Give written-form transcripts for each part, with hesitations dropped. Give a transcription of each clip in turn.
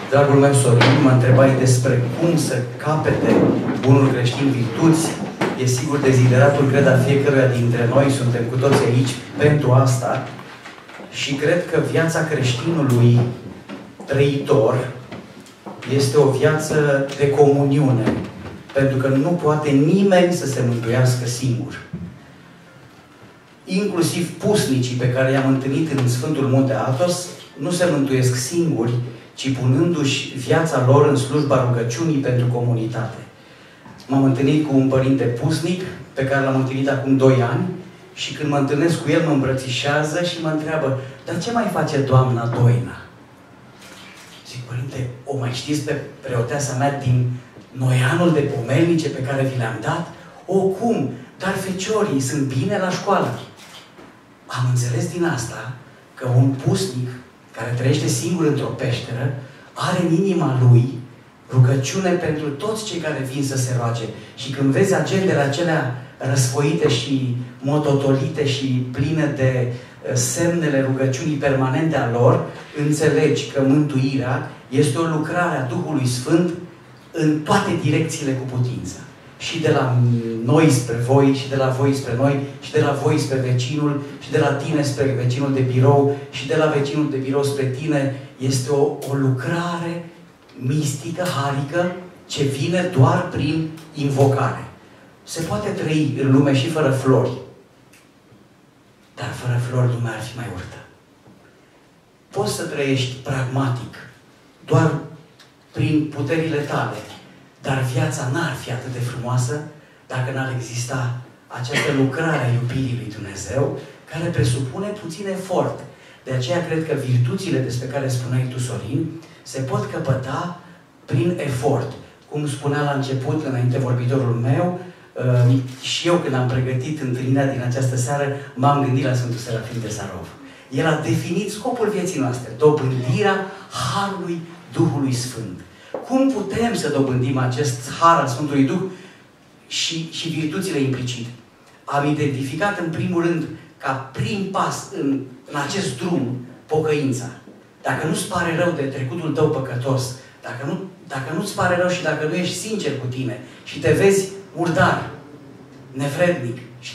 Dragul meu Sorin, mă întrebai despre cum să capete bunul creștin virtuți. E sigur dezideratul, cred, a fiecăruia dintre noi, suntem cu toți aici pentru asta. Și cred că viața creștinului trăitor este o viață de comuniune. Pentru că nu poate nimeni să se mântuiască singur. Inclusiv pusnicii pe care i-am întâlnit în Sfântul Munte Athos nu se mântuiesc singuri, ci punându-și viața lor în slujba rugăciunii pentru comunitate. M-am întâlnit cu un părinte pusnic, pe care l-am întâlnit acum 2 ani, și când mă întâlnesc cu el, mă îmbrățișează și mă întreabă: dar ce mai face doamna Doina? Zic: părinte, o mai știți pe preoteasa mea din noianul de pomelnice pe care vi le-am dat? O, cum? Dar feciorii sunt bine la școală. Am înțeles din asta că un pusnic care trăiește singur într-o peșteră are în inima lui rugăciune pentru toți cei care vin să se roage. Și când vezi agendele acelea răsfoite și mototolite și pline de semnele rugăciunii permanente a lor, înțelegi că mântuirea este o lucrare a Duhului Sfânt în toate direcțiile cu putință. Și de la noi spre voi, și de la voi spre noi, și de la voi spre vecinul, și de la tine spre vecinul de birou, și de la vecinul de birou spre tine. Este o lucrare mistică, harică, ce vine doar prin invocare. Se poate trăi în lume și fără flori. Dar fără flori lumea ar fi mai urtă. Poți să trăiești pragmatic, doar prin puterile tale, dar viața n-ar fi atât de frumoasă dacă n-ar exista această lucrare a iubirii lui Dumnezeu, care presupune puțin efort. De aceea cred că virtuțile despre care spuneai tu, Sorin, se pot căpăta prin efort. Cum spunea la început, înainte vorbitorul meu, și eu când am pregătit întâlnirea din această seară, m-am gândit la Sfântul Serafim de Sarov. El a definit scopul vieții noastre: dobândirea Harului Duhului Sfânt. Cum putem să dobândim acest har al Sfântului Duh și virtuțile implicite? Am identificat în primul rând ca prim pas în acest drum pocăința. Dacă nu-ți pare rău de trecutul tău păcătos, dacă nu-ți pare rău și dacă nu ești sincer cu tine și te vezi murdar, nevrednic și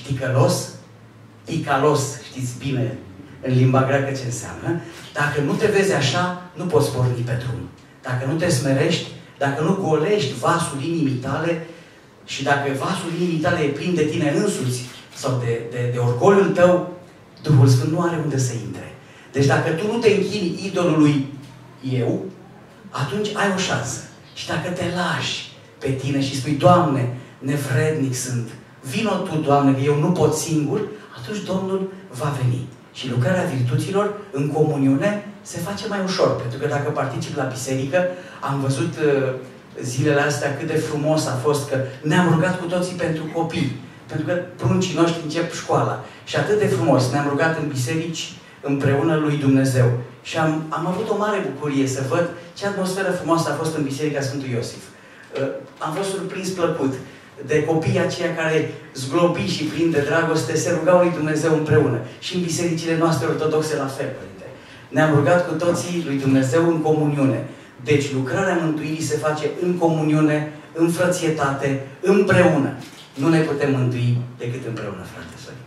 ticălos, știți bine în limba greacă ce înseamnă, dacă nu te vezi așa, nu poți porni pe drum. Dacă nu te smerești, dacă nu golești vasul inimii tale și dacă vasul inimii tale e plin de tine însuți sau de orgoliul tău, Duhul Sfânt nu are unde să intre. Deci dacă tu nu te închini idolului eu, atunci ai o șansă. Și dacă te lași pe tine și spui: Doamne, nevrednic sunt, vino Tu, Doamne, că eu nu pot singur, atunci Domnul va veni. Și lucrarea virtuților în comuniune se face mai ușor. Pentru că dacă particip la biserică, am văzut zilele astea cât de frumos a fost că ne-am rugat cu toții pentru copii. Pentru că pruncii noștri încep școala. Și atât de frumos ne-am rugat în biserici împreună lui Dumnezeu. Și am avut o mare bucurie să văd ce atmosferă frumoasă a fost în Biserica Sfântul Iosif. Am fost surprins plăcut de copiii aceia care, zglobi și plini de dragoste, se rugau lui Dumnezeu împreună. Și în bisericile noastre ortodoxe la fel, Părinte. Ne-am rugat cu toții lui Dumnezeu în comuniune. Deci lucrarea mântuirii se face în comuniune, în frățietate, împreună. Nu ne putem mântui decât împreună, frate Sorin.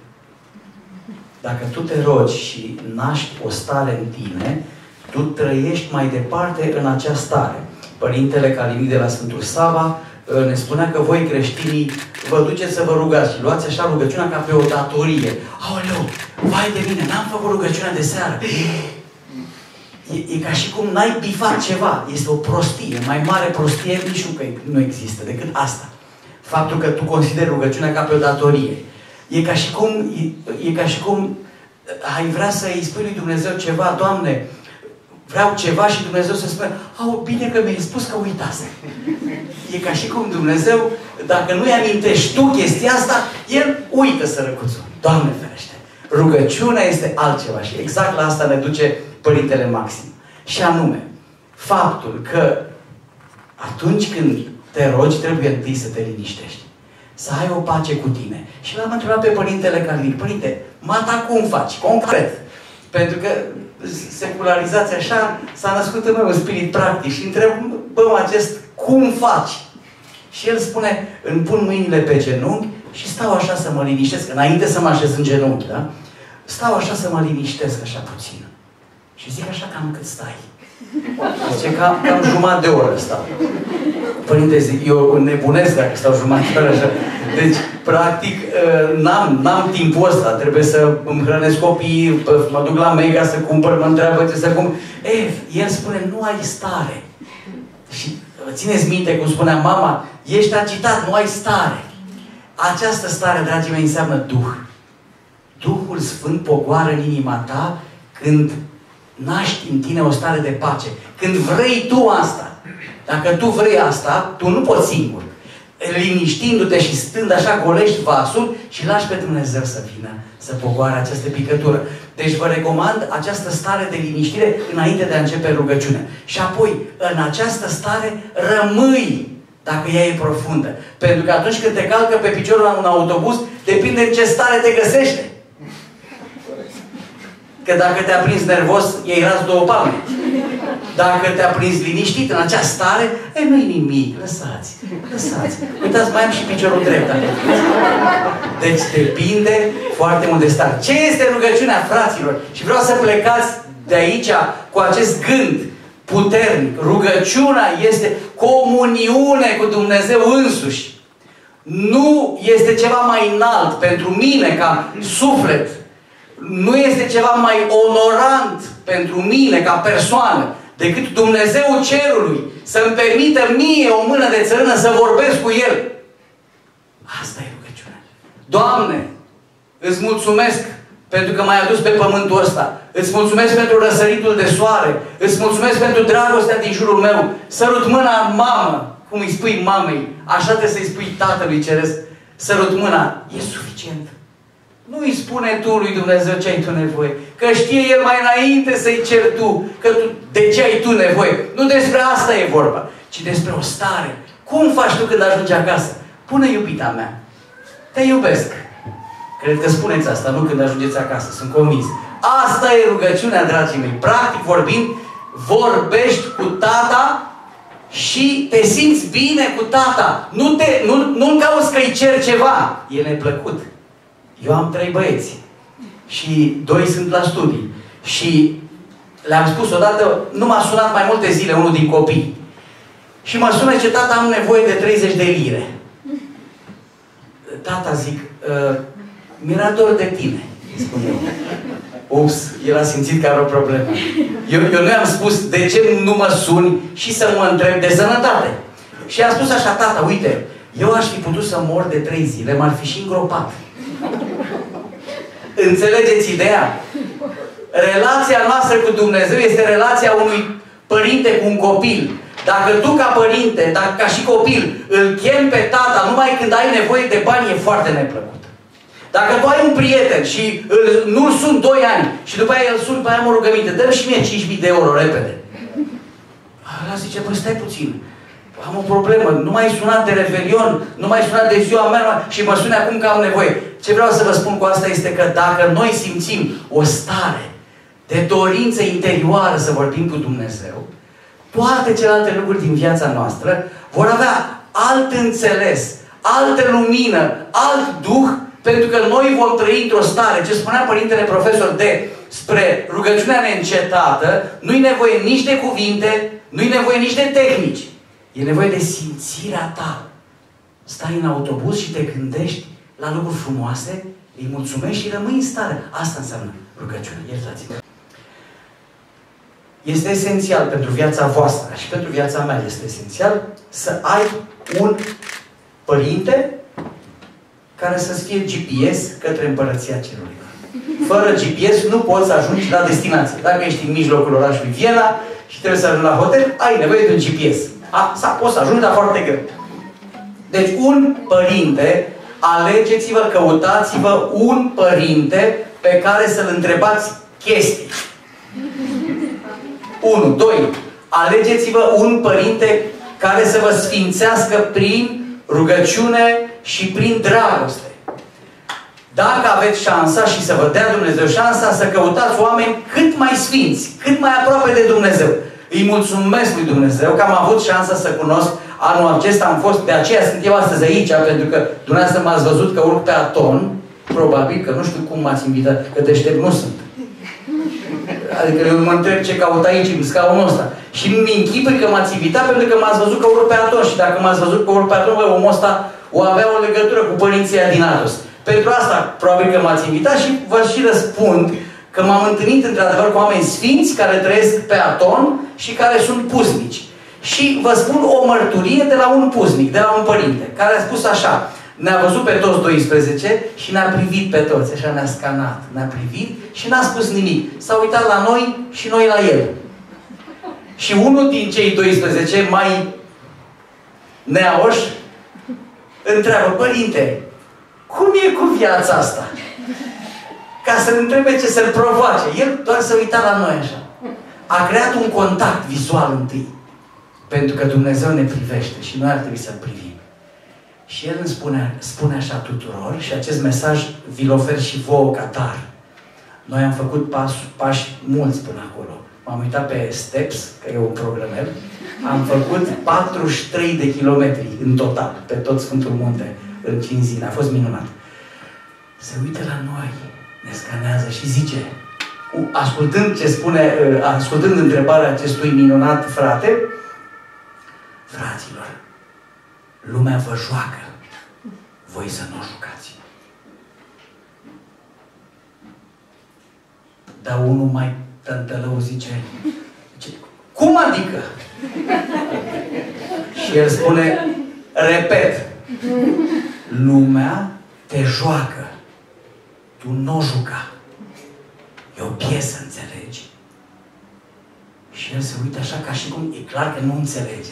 Dacă tu te rogi și naști o stare în tine, tu trăiești mai departe în acea stare. Părintele Calinic de la Sfântul Sava ne spunea că voi creștinii vă duceți să vă rugați și luați așa rugăciunea ca pe o datorie. Aoleu, vai de mine, n-am făcut rugăciunea de seară. E ca și cum n-ai bifat ceva. Este o prostie. Mai mare prostie nici nu există decât asta. Faptul că tu consideri rugăciunea ca pe o datorie. E ca și cum ai vrea să-i spui lui Dumnezeu ceva: Doamne, vreau ceva, și Dumnezeu să spună: au, bine că mi-ai spus că uitase. E ca și cum Dumnezeu, dacă nu-i amintești tu chestia asta, El uită sărăcuțul. Doamne ferește! Rugăciunea este altceva și exact la asta ne duce Părintele Maxim. Și anume, faptul că atunci când te rogi, trebuie întâi să te liniștești. Să ai o pace cu tine. Și l-am întrebat pe Părintele Calinic: Părinte, mata cum faci? Concret. Pentru că secularizați așa, s-a născut în noi un spirit practic și întrebăm acest cum faci? Și el spune, îmi pun mâinile pe genunchi și stau așa să mă liniștesc, înainte să mă așez în genunchi, da? Stau așa să mă liniștesc așa puțin. Și zic așa, cam cât stai? Zice, cam jumătate de oră stau. Părinte, zic, eu nebunesc dacă stau jumătate de oră așa. Deci, practic, n-am timpul ăsta. Trebuie să îmi hrănesc copiii, mă duc la Mega să cumpăr, mă întreabă ce să cumpăr. El spune, nu ai stare. Și țineți minte cum spunea mama, ești agitat, nu ai stare. Această stare, dragii mei, înseamnă Duh. Duhul Sfânt pogoară în inima ta când naști în tine o stare de pace. Când vrei tu asta. Dacă tu vrei asta, tu nu poți singur. Liniștindu-te și stând așa, golești vasul și lași pe Dumnezeu să vină, să pogoare această picătură. Deci vă recomand această stare de liniștire înainte de a începe rugăciunea. Și apoi, în această stare, rămâi, dacă ea e profundă. Pentru că atunci când te calcă pe piciorul la un autobuz, depinde în ce stare te găsește. Că dacă te-a prins nervos, iei ras 2 palme. Dacă te-a prins liniștit în acea stare, nu-i nimic, lăsați. Uitați, mai am și piciorul drept. Deci depinde foarte mult de stare. Ce este rugăciunea, fraților? Și vreau să plecați de aici cu acest gând puternic. Rugăciunea este comuniune cu Dumnezeu însuși. Nu este ceva mai înalt pentru mine ca suflet. Nu este ceva mai onorant pentru mine ca persoană decât Dumnezeul Cerului să-mi permită mie o mână de țărână să vorbesc cu El. Asta e rugăciunea. Doamne, îți mulțumesc pentru că m-ai adus pe pământul ăsta. Îți mulțumesc pentru răsăritul de soare. Îți mulțumesc pentru dragostea din jurul meu. Sărut mâna mamă, cum îi spui mamei, așa trebuie să-i spui Tatălui Ceresc. Sărut mâna, e suficient. Nu îi spune tu lui Dumnezeu ce ai tu nevoie. Că știe El mai înainte să-i ceri tu. Că de ce ai tu nevoie. Nu despre asta e vorba. Ci despre o stare. Cum faci tu când ajungi acasă? Pune, iubita mea, te iubesc. Cred că spuneți asta, nu când ajungeți acasă. Sunt convins. Asta e rugăciunea, dragii mei. Practic vorbind, vorbești cu Tata și te simți bine cu Tata. Nu-mi cauți că-i cer ceva. E neplăcut. Eu am 3 băieți și 2 sunt la studii. Și le-am spus odată, nu m-a sunat mai multe zile unul din copii. Și mă sună ce tata, am nevoie de 30 de lire. Tata, zic, mi-era dor de tine, spun eu. Ups, el a simțit că are o problemă. Eu nu i-am spus de ce nu mă suni și să mă întreb de sănătate. Și a spus așa, tata, uite, eu aș fi putut să mor de 3 zile, m-ar fi și îngropat. Înțelegeți ideea? Relația noastră cu Dumnezeu este relația unui părinte cu un copil. Dacă tu ca părinte, ca și copil, îl chem pe tata numai când ai nevoie de bani, e foarte neplăcut. Dacă tu ai un prieten și nu-l sun 2 ani și după aia îl sun, pe aia mă rugăminte, dă-mi și mie 5.000 de euro, repede. Ăla zice, bă, stai puțin. Am o problemă, nu m-ai sunat de Revelion, nu m-ai sunat de ziua mea și mă suni acum că am nevoie. Ce vreau să vă spun cu asta este că dacă noi simțim o stare de dorință interioară să vorbim cu Dumnezeu, toate celelalte lucruri din viața noastră vor avea alt înțeles, altă lumină, alt duh, pentru că noi vom trăi într-o stare, ce spunea Părintele Profesor spre rugăciunea neîncetată, nu-i nevoie nici de cuvinte, nu-i nevoie nici de tehnici. E nevoie de simțirea ta. Stai în autobuz și te gândești la lucruri frumoase, îi mulțumești și rămâi în stare. Asta înseamnă rugăciune. Iertați-mă. Este esențial pentru viața voastră și pentru viața mea este esențial să ai un părinte care să-ți fie GPS către Împărăția Cerului. Fără GPS nu poți să ajungi la destinație. Dacă ești în mijlocul orașului Viena și trebuie să ajungi la hotel, ai nevoie de un GPS. Poți să ajungi, dar foarte greu. Deci un părinte, alegeți-vă, căutați-vă un părinte pe care să-l întrebați chestii. 1. 2. Alegeți-vă un părinte care să vă sfințească prin rugăciune și prin dragoste. Dacă aveți șansa și să vă dea Dumnezeu șansa să căutați oameni cât mai sfinți, cât mai aproape de Dumnezeu. Îi mulțumesc lui Dumnezeu că am avut șansa să cunosc anul acesta, am fost, de aceea sunt eu astăzi aici, pentru că dumneavoastră m-ați văzut că urc pe Aton, probabil că nu știu cum m-ați invitat, că deștept nu sunt. Adică eu mă întreb ce caut aici, în scaunul ăsta. Și mi închipui că m-ați invitat pentru că m-ați văzut că urc pe Aton. Și dacă m-ați văzut că urc pe Aton, omul ăsta o avea o legătură cu părinții din Atos. Pentru asta, probabil că m-ați invitat și vă și răspund că m-am întâlnit într-adevăr cu oameni sfinți care trăiesc pe Aton și care sunt puznici. Și vă spun o mărturie de la un puznic, de la un părinte, care a spus așa: ne-a văzut pe toți 12 și ne-a privit pe toți, așa ne-a scanat, ne-a privit și n-a spus nimic. S-a uitat la noi și noi la el. Și unul din cei 12, mai neaoși, întreabă: părinte, cum e cu viața asta? Ca să-l întrebe ce să-l provoace. El doar se uita la noi așa. A creat un contact vizual întâi. Pentru că Dumnezeu ne privește și noi ar trebui să-L privim. Și El îmi spune așa tuturor, și acest mesaj vi-l ofer și vouă ca dar. Noi am făcut pași mulți până acolo. M-am uitat pe Steps, că e un programel. Am făcut 43 de kilometri în total, pe tot Sfântul Munte, în 5 zile. A fost minunat. Se uită la noi, ne scanează și zice, ascultând ce spune, ascultând întrebarea acestui minunat frate: fraților, lumea vă joacă, voi să nu jucați. Dar unul mai tântălău zice: cum adică? Și el spune: repet, lumea te joacă, tu nu o juca. E o piesă, înțelegi? Și el se uită așa ca și cum e clar că nu înțelege.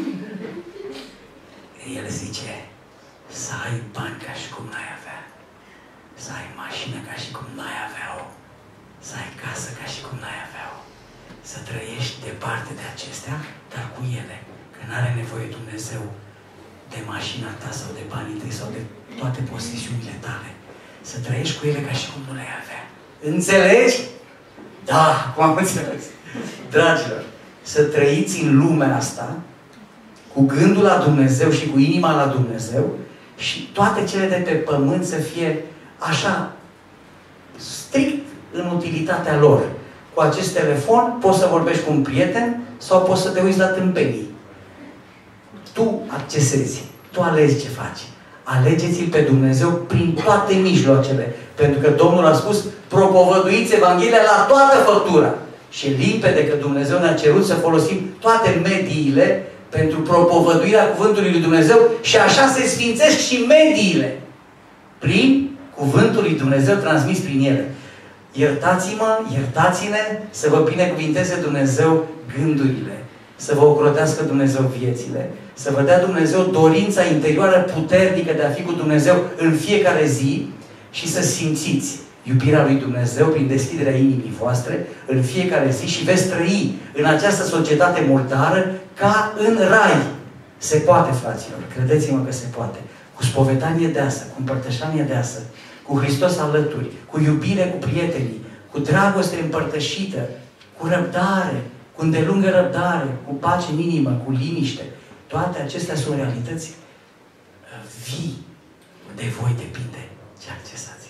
El zice: să ai bani ca și cum n-ai avea, să ai mașină ca și cum n-ai avea-o, să ai casă ca și cum n-ai avea-o, să trăiești departe de acestea, dar cu ele, că n-are nevoie Dumnezeu de mașina ta sau de banii tăi sau de toate posesiunile tale. Să trăiești cu ele ca și cum nu le-ai avea. Înțelegi? Da, cum am înțeles. Dragilor, să trăiți în lumea asta cu gândul la Dumnezeu și cu inima la Dumnezeu și toate cele de pe pământ să fie așa, strict în utilitatea lor. Cu acest telefon poți să vorbești cu un prieten sau poți să te uiți la tâmpenii. Tu accesezi, tu alegi ce faci. Alegeți-L pe Dumnezeu prin toate mijloacele. Pentru că Domnul a spus: propovăduiți Evanghelia la toată făptura. Și e limpede că Dumnezeu ne-a cerut să folosim toate mediile pentru propovăduirea Cuvântului lui Dumnezeu și așa se sfințesc și mediile. Prin Cuvântul lui Dumnezeu transmis prin ele. Iertați-mă, iertați-ne, să vă binecuvinteze Dumnezeu gândurile, să vă ocrotească Dumnezeu viețile, să vă dea Dumnezeu dorința interioară puternică de a fi cu Dumnezeu în fiecare zi și să simțiți iubirea lui Dumnezeu prin deschiderea inimii voastre în fiecare zi și veți trăi în această societate murdară ca în rai. Se poate, fraților, credeți-mă că se poate. Cu spovedanie deasă, cu împărtășanie deasă, cu Hristos alături, cu iubire cu prietenii, cu dragoste împărtășită, cu răbdare, cu îndelungă răbdare, cu pace în inimă, cu liniște. Toate acestea sunt realități vii. De voi depinde ce accesați.